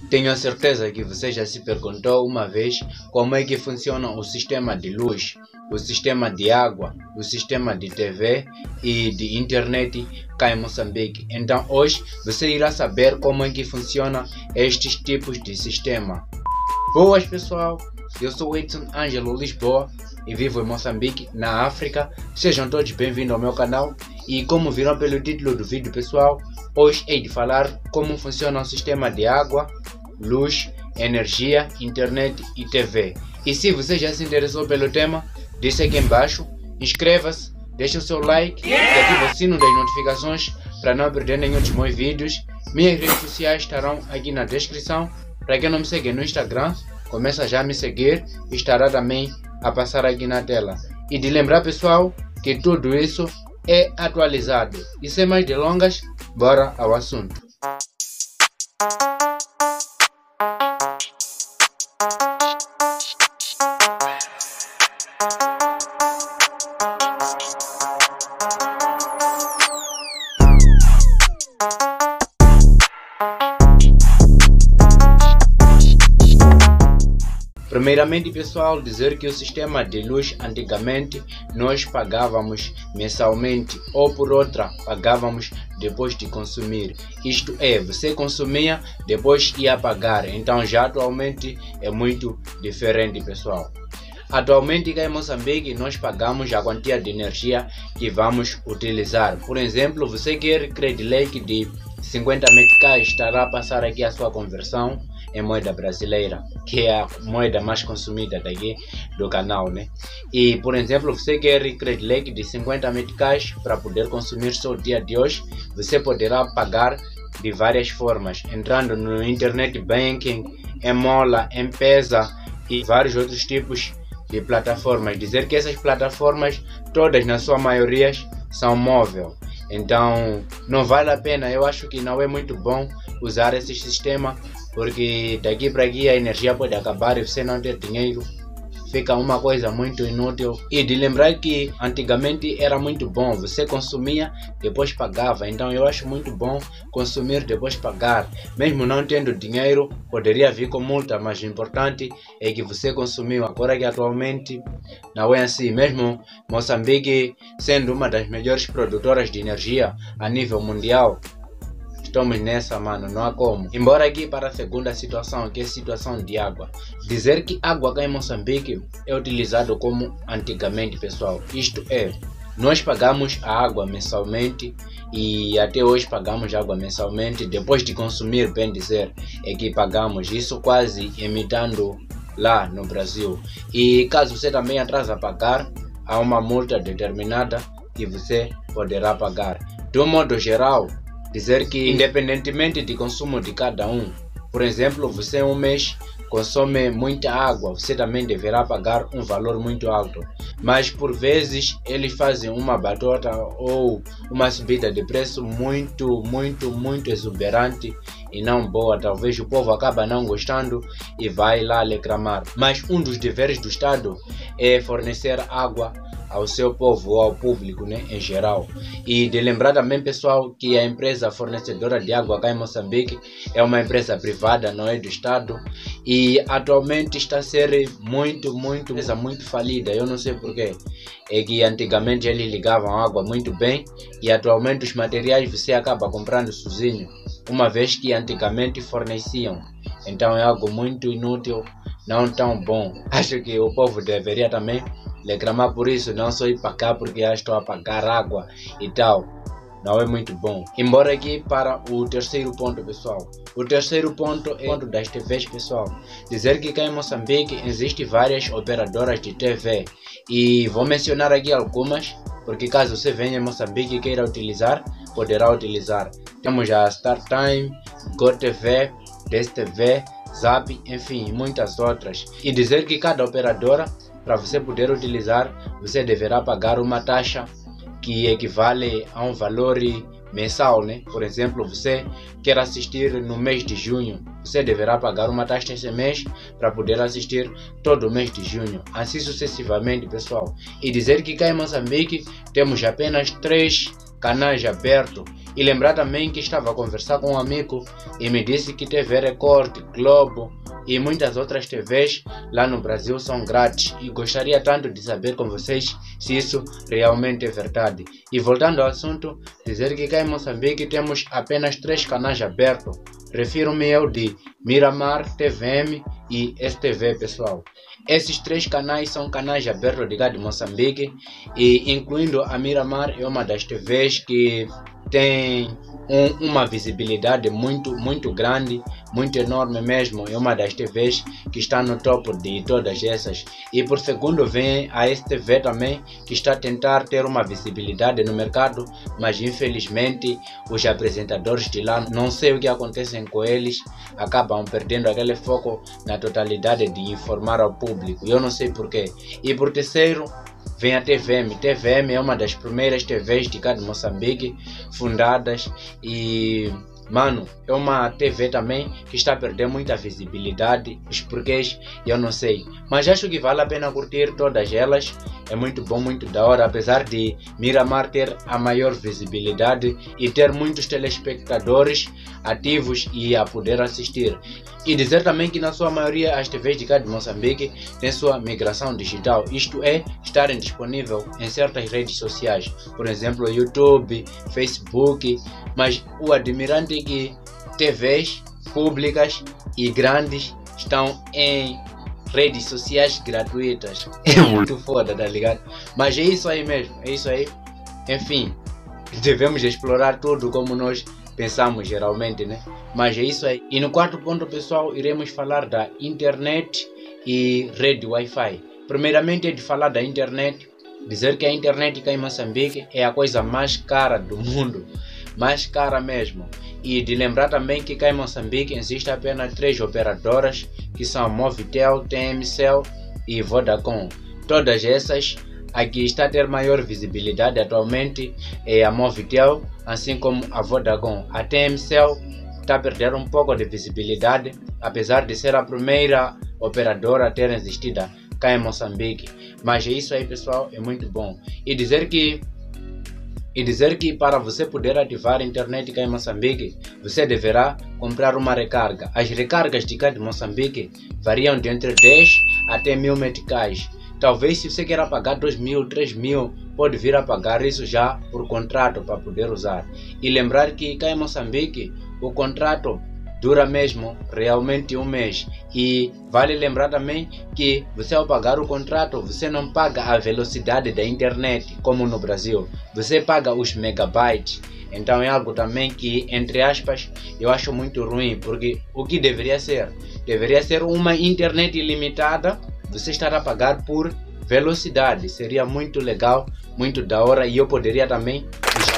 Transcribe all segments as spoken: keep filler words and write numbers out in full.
Tenho a certeza que você já se perguntou uma vez como é que funciona o sistema de luz, o sistema de água, o sistema de T V e de internet cá em Moçambique. Então hoje você irá saber como é que funciona estes tipos de sistema. Boas pessoal, eu sou Edson Ângelo Lisboa e vivo em Moçambique, na África. Sejam todos bem-vindos ao meu canal e como viram pelo título do vídeo pessoal, hoje hei de falar como funciona o sistema de água, luz, energia, internet e T V. E se você já se interessou pelo tema, deixe aqui embaixo, inscreva-se, deixe o seu like e ative o sino das notificações para não perder nenhum dos meus vídeos. Minhas redes sociais estarão aqui na descrição. Para quem não me segue no Instagram, começa já a me seguir, estará também a passar aqui na tela. E de lembrar pessoal que tudo isso é atualizado. E sem mais delongas, bora ao assunto. Primeiramente pessoal, dizer que o sistema de luz antigamente nós pagávamos mensalmente ou por outra pagávamos depois de consumir. Isto é, você consumia, depois ia pagar. Então já atualmente é muito diferente pessoal. Atualmente cá em Moçambique nós pagamos a quantia de energia que vamos utilizar. Por exemplo, você quer Credilec de cinquenta meticais, estará a passar aqui a sua conversão em moeda brasileira, que é a moeda mais consumida daqui do canal, né? E por exemplo, você quer Credilec de cinquenta meticais para poder consumir só o dia de hoje, você poderá pagar de várias formas, entrando no internet banking, em Mola, em Pesa e vários outros tipos de plataformas. Dizer que essas plataformas todas na sua maioria são móveis, então não vale a pena. Eu acho que não é muito bom usar esse sistema, porque daqui para aqui a energia pode acabar e você não ter dinheiro, fica uma coisa muito inútil. E de lembrar que antigamente era muito bom, você consumia, depois pagava. Então eu acho muito bom consumir, depois pagar. Mesmo não tendo dinheiro, poderia vir com multa, mas o importante é que você consumiu. Agora que atualmente não é assim. Mesmo Moçambique sendo uma das melhores produtoras de energia a nível mundial, estamos nessa, mano, não há como. Embora aqui para a segunda situação, que é a situação de água. Dizer que água cá em Moçambique é utilizado como antigamente, pessoal. Isto é, nós pagamos a água mensalmente e até hoje pagamos água mensalmente. Depois de consumir, bem dizer, é que pagamos. Isso quase imitando lá no Brasil. E caso você também atrasa a pagar, há uma multa determinada que você poderá pagar. De um modo geral, dizer que independentemente de consumo de cada um, por exemplo, você um mês consome muita água, você também deverá pagar um valor muito alto. Mas por vezes eles fazem uma batota ou uma subida de preço muito, muito, muito exuberante e não boa. Talvez o povo acaba não gostando e vai lá reclamar. Mas um dos deveres do Estado é fornecer água ao seu povo ou ao público, né, em geral. E de lembrar também pessoal que a empresa fornecedora de água cá em Moçambique é uma empresa privada, não é do Estado, e atualmente está a ser muito, muito, muito falida. Eu não sei porquê. É que antigamente eles ligavam água muito bem e atualmente os materiais você acaba comprando sozinho, uma vez que antigamente forneciam. Então é algo muito inútil, não tão bom. Acho que o povo deveria também reclamar por isso, não só ir para cá porque já estou a pagar água e tal. Não é muito bom. Embora aqui para o terceiro ponto, pessoal. O terceiro ponto é o ponto das T Vs, pessoal. Dizer que cá em Moçambique existem várias operadoras de T V e vou mencionar aqui algumas, porque caso você venha em Moçambique e queira utilizar, poderá utilizar. Temos a StarTime, GoTV, DSTV, Zap, enfim, muitas outras. E dizer que cada operadora, para você poder utilizar, você deverá pagar uma taxa que equivale a um valor mensal, né? Por exemplo, você quer assistir no mês de junho, você deverá pagar uma taxa esse mês para poder assistir todo o mês de junho, assim sucessivamente, pessoal. E dizer que cá em Moçambique temos apenas três canais abertos. E lembrar também que estava a conversar com um amigo e me disse que T V Record, Globo e muitas outras T Vs lá no Brasil são grátis. E gostaria tanto de saber com vocês se isso realmente é verdade. E voltando ao assunto, dizer que cá em Moçambique temos apenas três canais abertos. Refiro-me eu de Miramar, T V M e S T V, pessoal. Esses três canais são canais abertos de cá de Moçambique e incluindo a Miramar é uma das T Vs que tem um, uma visibilidade muito, muito grande, muito enorme mesmo. É uma das T Vs que está no topo de todas essas. E por segundo vem a S T V também, que está a tentar ter uma visibilidade no mercado, mas infelizmente os apresentadores de lá, não sei o que acontece com eles, acabam perdendo aquele foco na totalidade de informar ao público. Eu não sei porquê. E por terceiro vem a T V M. T V M é uma das primeiras T Vs de cá de Moçambique fundadas e, mano, é uma T V também que está a perder muita visibilidade. Os porquês eu não sei, mas acho que vale a pena curtir todas elas. É muito bom, muito da hora, apesar de Miramar ter a maior visibilidade e ter muitos telespectadores ativos e a poder assistir. E dizer também que na sua maioria as T Vs de cá de Moçambique têm sua migração digital, isto é, estarem disponíveis em certas redes sociais, por exemplo YouTube, Facebook, mas o admirante é que T Vs públicas e grandes estão em redes sociais gratuitas. É muito foda, tá ligado? Mas é isso aí mesmo, é isso aí. Enfim, devemos explorar tudo como nós pensamos geralmente, né? Mas é isso aí. E no quarto ponto, pessoal, iremos falar da internet e rede Wi-Fi. Primeiramente é de falar da internet, dizer que a internet cá em Moçambique é a coisa mais cara do mundo, mais cara mesmo. E de lembrar também que cá em Moçambique existem apenas três operadoras, que são Movitel, T M Cell e Vodacom. Todas essas, a que está a ter maior visibilidade atualmente é a Movitel, assim como a Vodacom. A T M Cell está a perder um pouco de visibilidade, apesar de ser a primeira operadora a ter existido cá em Moçambique. Mas é isso aí, pessoal, é muito bom. E dizer que E dizer que para você poder ativar a internet cá em Moçambique, você deverá comprar uma recarga. As recargas de cá de Moçambique variam de entre dez até mil meticais. Talvez se você queira pagar dois mil, três mil, pode vir a pagar isso já por contrato para poder usar. E lembrar que cá em Moçambique o contrato dura mesmo realmente um mês. E vale lembrar também que você, ao pagar o contrato, você não paga a velocidade da internet como no Brasil, você paga os megabytes. Então é algo também que, entre aspas, eu acho muito ruim, porque o que deveria ser? Deveria ser uma internet ilimitada, você estará a pagar por velocidade. Seria muito legal, muito da hora, e eu poderia também lhes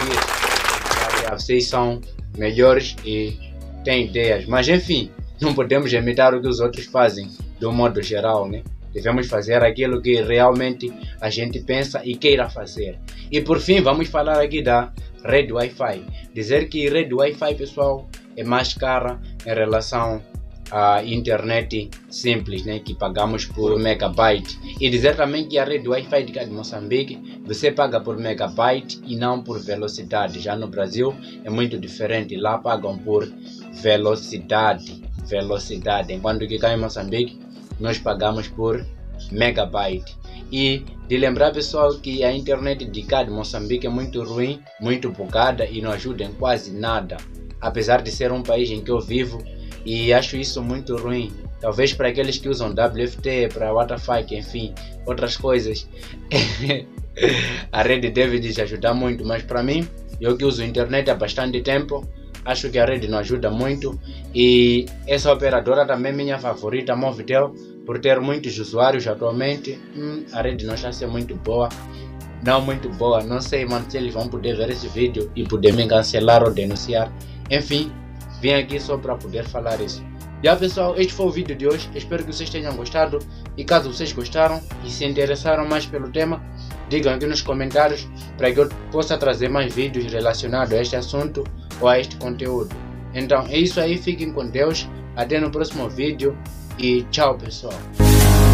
aplaudir. Vocês são melhores e tem ideias, mas enfim, não podemos imitar o que os outros fazem do modo geral, né? Devemos fazer aquilo que realmente a gente pensa e queira fazer. E por fim, vamos falar aqui da rede Wi-Fi. Dizer que rede Wi-Fi, pessoal, é mais cara em relação à internet simples, né, que pagamos por megabyte. E dizer também que a rede Wi-Fi de cá de Moçambique, você paga por megabyte e não por velocidade. Já no Brasil é muito diferente, lá pagam por velocidade, velocidade, enquanto que cá em Moçambique nós pagamos por megabyte. E de lembrar, pessoal, que a internet de cá de Moçambique é muito ruim, muito bugada e não ajuda em quase nada, apesar de ser um país em que eu vivo, e acho isso muito ruim. Talvez para aqueles que usam W F T, para WiFi, enfim, outras coisas, a rede deve lhes ajudar muito, mas para mim, eu que uso internet há bastante tempo, acho que a rede não ajuda muito. E essa operadora também é minha favorita, Movitel, por ter muitos usuários atualmente. hum, a rede não está a ser muito boa, não muito boa, não sei, mano, se eles vão poder ver esse vídeo e poder me cancelar ou denunciar. Enfim, vim aqui só para poder falar isso. Já, pessoal, este foi o vídeo de hoje, espero que vocês tenham gostado, e caso vocês gostaram e se interessaram mais pelo tema, digam aqui nos comentários para que eu possa trazer mais vídeos relacionados a este assunto ou a este conteúdo. Então é isso aí, fiquem com Deus, até no próximo vídeo e tchau, pessoal.